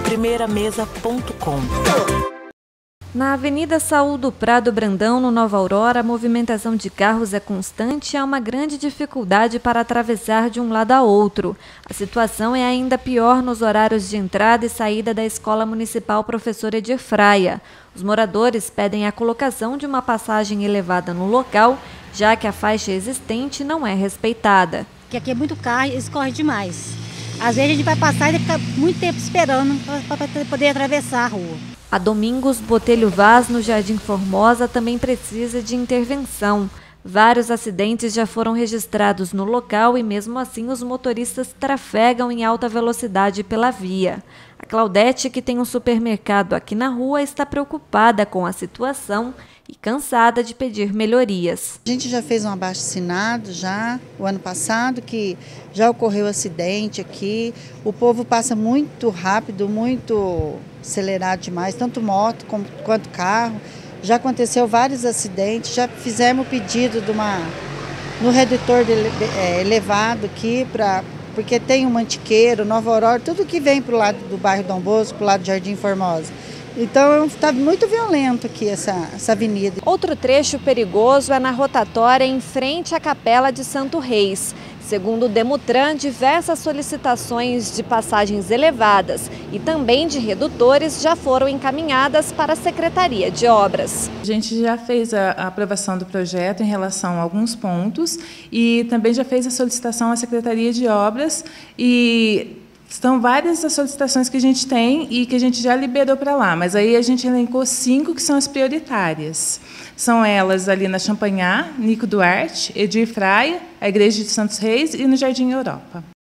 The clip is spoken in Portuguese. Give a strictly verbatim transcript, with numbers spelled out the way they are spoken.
primeira mesa ponto com. Na Avenida Saúl do Prado Brandão, no Nova Aurora, a movimentação de carros é constante e há uma grande dificuldade para atravessar de um lado a outro. A situação é ainda pior nos horários de entrada e saída da Escola Municipal Professor Edir Fraia. Os moradores pedem a colocação de uma passagem elevada no local, já que a faixa existente não é respeitada. Porque aqui é muito carro e escorre demais. Às vezes a gente vai passar e fica muito tempo esperando para poder atravessar a rua. A Domingos Botelho Vaz, no Jardim Formosa, também precisa de intervenção. Vários acidentes já foram registrados no local e, mesmo assim, os motoristas trafegam em alta velocidade pela via. A Claudete, que tem um supermercado aqui na rua, está preocupada com a situação e cansada de pedir melhorias. A gente já fez um abaixo-assinado já o ano passado, que já ocorreu acidente aqui. O povo passa muito rápido, muito acelerado demais, tanto moto como, quanto carro. Já aconteceu vários acidentes, já fizemos o pedido de uma, no redutor de, é, elevado aqui, pra, porque tem o Mantiqueiro, Nova Aurora, tudo que vem para o lado do bairro Dom Bosco, para o lado do Jardim Formosa. Então está muito violento aqui essa, essa avenida. Outro trecho perigoso é na rotatória em frente à Capela de Santo Reis. Segundo o Demutran, diversas solicitações de passagens elevadas e também de redutores já foram encaminhadas para a Secretaria de Obras. A gente já fez a aprovação do projeto em relação a alguns pontos e também já fez a solicitação à Secretaria de Obras e são várias as solicitações que a gente tem e que a gente já liberou para lá, mas aí a gente elencou cinco que são as prioritárias. São elas ali na Champanhar, Nico Duarte, Edir Fraia, a Igreja de Santos Reis e no Jardim Europa.